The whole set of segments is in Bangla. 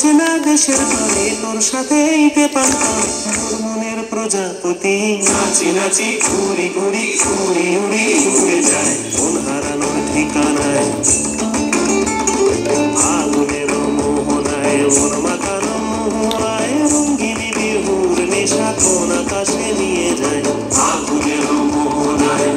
অচেনা দেশের তরে তোর সাথেই পেপান্তর মোর মনের প্রজাপতি নাচি নাচি ঘুরি ঘুরি উড়ি উড়ি উড়ে যায় মন হারানোর ঠিকানায় আগুনের মোহনায় মন মাখানো মোহনায় রঙ্গিনী বিহুর নেশা কোন আকাশে নিয়ে যায় আগুনের মোহনায়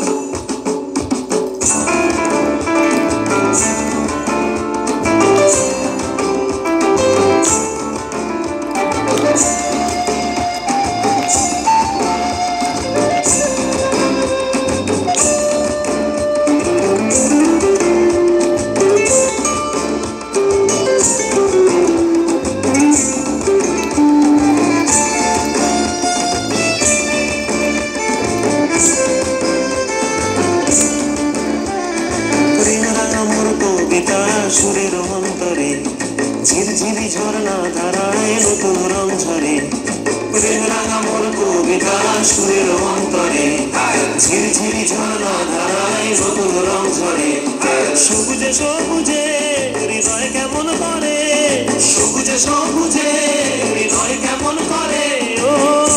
সুরের অন্তরে ঝিরঝিরি ঝর্ণা ধারায় নতুন রং ঝরে প্রেম রাঙা মোর কবিতা সুরের অন্তরে ঝিরঝিরি ঝর্ণা ধারায় নতুন রং ঝরে সবুজে সবুজে হৃদয় কেমন করে সবুজে সবুজে হৃদয় কেমন করে ও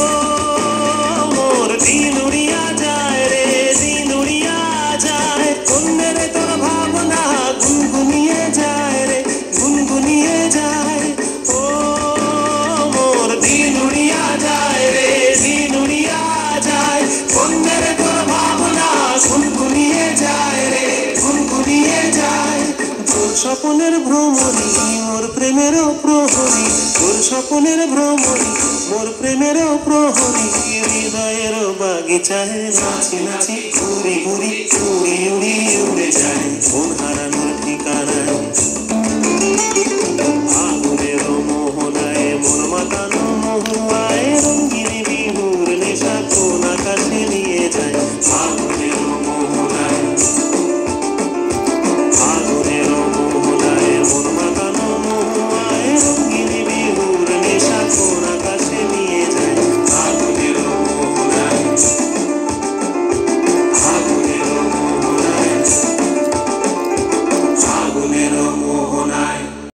মোর দিন উড়িয়া যায় রে দিন উড়িয়া যায় অন্যের তোর ভাবনা গুনগুনিয়ে যায় রে গুনগুনিয়ে যায় ও মোর দিন উড়িয়া যায় রে দিন উড়িয়া যায় অন্যের তোর ভাবনা গুনগুনিয়ে যায় রে গুনগুনিয়ে যায় তোর স্বপ্নের ভ্রমণী মোর প্রেমেরও প্রহরী তোর স্বপ্নের ভ্রমণী মোর প্রেমেরও প্রহরী হৃদয়ের বাগিচায় নাচি নাচি ঘুরি ঘুরি উড়ি উড়ি উড়ে যায় মন হারানো